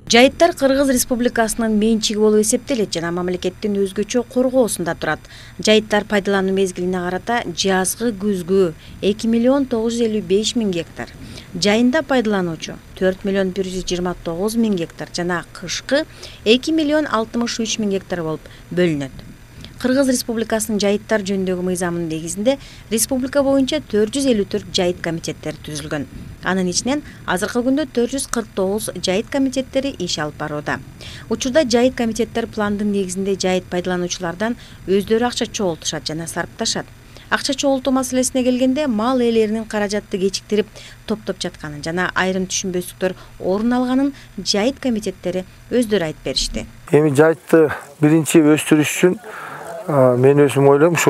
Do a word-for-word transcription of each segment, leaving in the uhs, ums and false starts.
Жайыттар Кыргыз Республикасынын менчиги болуп эсептелет жана мамлекеттин өзгөчө коргоосунда турат. Жайыттар пайдалануу мезгилине карата жазгы күзгү эки миллион тогуз жүз элүү беш миң гектар, жайында пайдалануучу төрт миллион бир жүз жыйырма тогуз миң гектар жана кышкы эки миллион алтымыш үч миң гектар болуп бөлүнөт. Кыргыз Республикасынын жайыттар жөнүндөгү мыйзамынын негизинде республика боюнча төрт жүз элүү төрт жайыт комитеттери түзүлгөн. Анын ичинен азыркы күндө төрт жүз кырк тогуз жайыт комитеттери иш алып барууда. Учурда жайыт комитеттер пландын негизинде жайыт пайдалануучулардан өздөрү акча чогултушат жана сарпташат. Акча чогултуу маселесине келгенде мал ээлеринин каражатты кечиктирип топтоп жатканын жана айрым түшүнбөстүктөр орун алганын жайыт комитеттери өздөрү айтып беришти. Эми жайытты биринчи өстүрүш үчүн мен өзүм ойлойм, ушу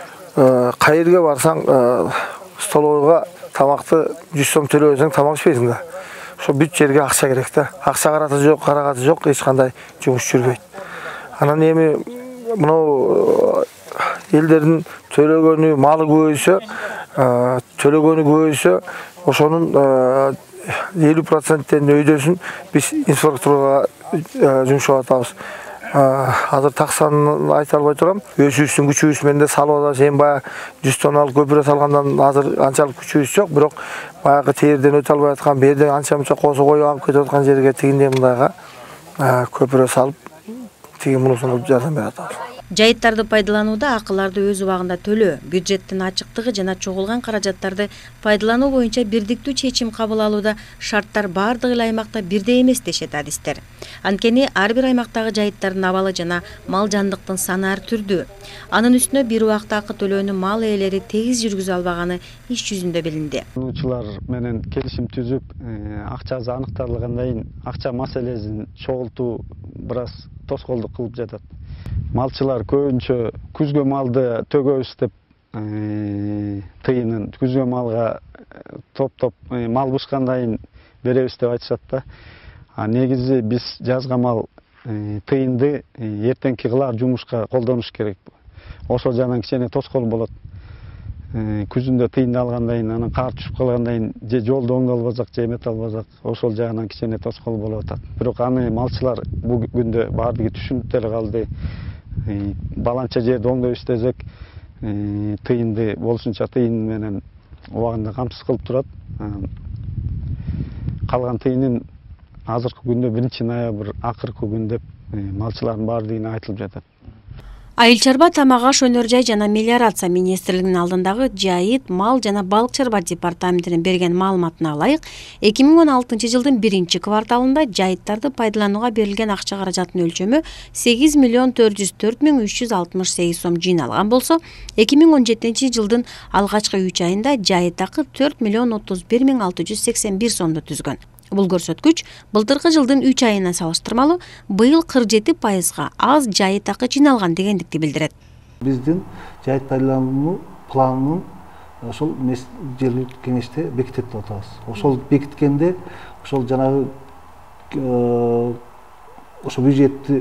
кайерге барсаң столовойго тамакты жүз сом төлөбөсөң тамак ичпейсиң да. Ошо бүт жерге акча керек да. Акча караты жок, карагаты жок, эч кандай жумуш жүрбөйт. Анан эми мынау элдердин төлөгөнү малы көбөйсө, төлөгөнү көбөйсө, ошонун элүү проценттен өйдөсүн биз инфраструктурага жумшап атабыз. Азыр таксанын айта албай турам. Өзүбүздүн күчүбүз менен салып атабыз. Эми баягы жүз тонналык көпүрө салгандан азыр анчалык күчүбүз жок, бирок баягы терден өтө албай аткан, берден анча мынча косо коюп алып кетип аткан жерге тигиндей мындайга көпүрө салып, тиги мунусун жардам берип атабыз. Жайыттарды пайдаланууда акыларды өз убагында төлөө, бюджеттин ачыктыгы жана чогулган каражаттарды пайдалануу боюнча бирдиктүү чечим кабыл алууда шарттар бардык эле аймакта бирдей эмес дешет адистер. Анткени ар бир аймактагы жайыттардын абалы жана мал жандыктын саны ар түрдүү. Анын үстүнө бир убакта акы төлөөнү мал ээлери тегиз жүргүзө албаганы иш жүзүндө билинди. Учулар менен келишим түзүп, акчасы аныкталгандан кийин акча маселесин чогултуу бир аз тоскоолдук кылып жатат. Малчылар көбүнчө күзгө малды төгөбүз деп тыйынын, күзгө малга топ-топ мал бышкандан кийин беребиз деп айтышат да. А негизи биз жазга мал тыйынды эртеңки кылар жумушка колдонуш керек. Ошол жагынан кичине тоскоол болот. Күзүндө тыйынды алгандан кийин, анан кар түшүп калгандан кийин же жолду оңдолбосок, же эмете албасак, ошол жагынан кичине тоскоол болуп атат. Бирок аны малчылар бул күндө баардыгы түшүнүп деле калды. Баланча жерди оңдойбуз десек, тыйынды болушунча тыйын менен убагында камсыз кылып турат. Калган тыйынын азыркы күндө биринчи ноябрь акыркы күн деп малчылардын баардыгына айтылып жатат. Айыл чарба, тамак аш, өнөр жай жана мелиорация министрлигинин алдындагы жайыт, мал жана балык чарба департаментинин берген маалыматына ылайык, эки миң он алтынчы жылдын биринчи кварталында жайыттарды пайдаланууга берилген акча каражатынын өлчөмү сегиз миллион төрт жүз төрт миң үч жүз алтымыш сегиз сом жыйналган болсо, эки миң он жетинчи жылдын алгачкы үч айында жайыт акы төрт миллион отуз бир миң алты жүз сексен бир сомду түзгөн. Бул көрсөткүч былтыркы жылдын үч айына салыштырмалуу быйыл кырк жети пайызга аз жайыт акы жыйналган дегендикти билдирет. Биздин жайыт пайдалануу планын ошол жергиликтүү кеңеште бекитет деп атабыз. Ошол бекиткенде ошол жанагы ошо бюджетти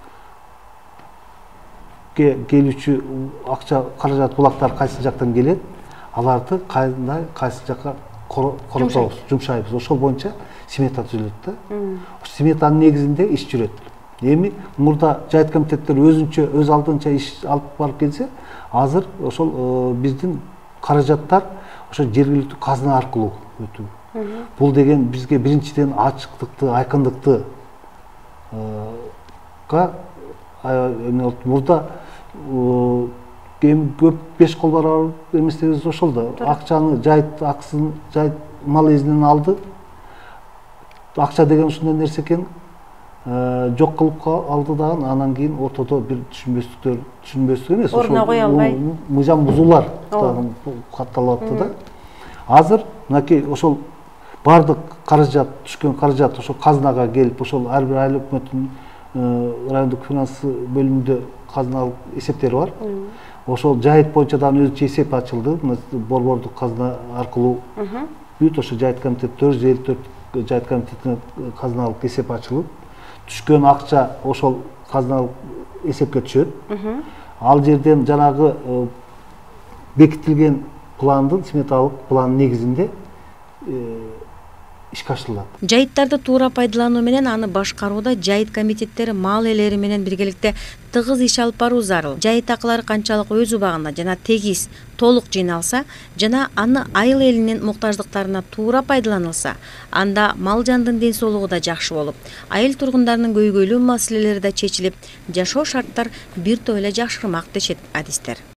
келүүчү акча каражат булактар кайсы жактан келет, аларды кандай кайсы жакка коротобуз, жумшайбыз. Ошол боюнча смета түзүлөт да. Ошол сметанын негизинде иш жүрөт. Эми мурда жайыт комитеттер өзүнчө, өз алдынча иш алып барып келсе, азыр ошол биздин каражаттар ошо жергиликтүү казына аркылуу өтүү. Бул деген бизге биринчиден ачыктыкты, айкындыкты га мурда эми көп беш кол барар эместебиз ошол да. Акчаны жайыт акысын жайыт мал эзинен алды. Акча деген ушундай нерсе экен, жок кылып алды дагы, анан кийин ортодо бир түшүнбөстүктөр, түшүнбөстүк эмес, ордуна кое албай мыйзам бузуулар катталып атты да. Азыр мынакей ошол бардык каражат, түшкөн каражат ошол казынага келип, ошол ар бир айыл өкмөттүн райондук финансы бөлүмүндө казыналык эсептери бар. Ошол жайыт боюнча дагы өзүнчө эсеп ачылды, борбордук казына аркылуу. Бүт ошо жайыт комитет төрт жүз элүү төрт жайыт комитетине казыналык эсеп ачылып, түшкөн акча ошол казыналык эсепке түшөт. Ал жерден жанагы бекитилген пландын, сметалык пландын негизинде ишке ашырылат. Жайыттарды туура пайдалануу менен аны башкарууда жайыт комитеттери мал ээлери менен биргеликте тыгыз иш алып баруу зарыл. Жайыт акылары канчалык өз убагында жана тегиз, толук жыйналса жана аны айыл элинин муктаждыктарына туура пайдаланылса, анда мал жандын ден соолугу да жакшы болуп, айыл тургундарынын көйгөйлүү маселелери да чечилип, жашоо шарттар бир топ эле жакшырмак дешет адистер.